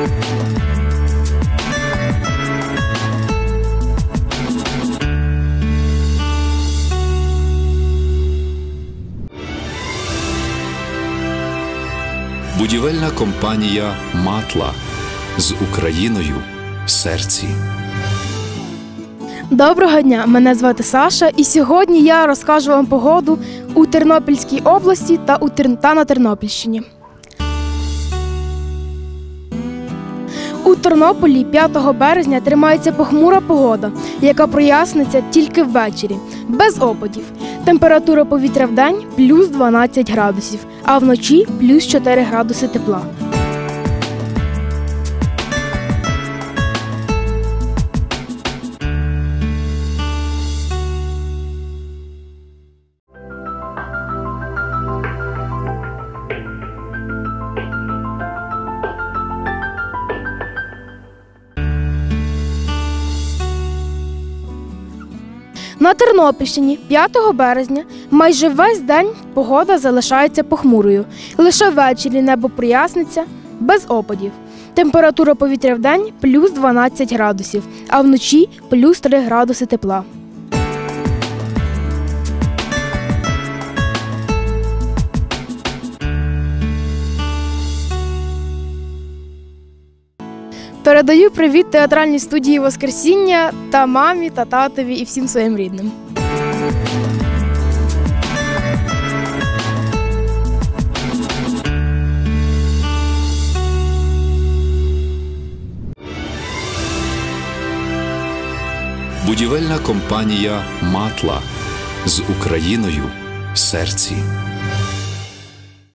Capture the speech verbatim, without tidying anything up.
Будівельна компанія «Матла» з Україною в серці. Доброго дня, мене звати Саша, і сьогодні я розкажу вам погоду у Тернопільській області та, у Тер... та на Тернопільщині. У Тернополі п'ятого березня тримається похмура погода, яка проясниться тільки ввечері, без опадів. Температура повітря вдень – плюс дванадцять градусів, а вночі – плюс чотири градуси тепла. На Тернопільщині п'ятого березня майже весь день погода залишається похмурою. Лише ввечері небо проясниться без опадів. Температура повітря вдень – плюс дванадцять градусів, а вночі – плюс три градуси тепла. Передаю привіт театральній студії «Воскресіння» та мамі, та татові і всім своїм рідним. Будівельна компанія «Матла» з Україною в серці.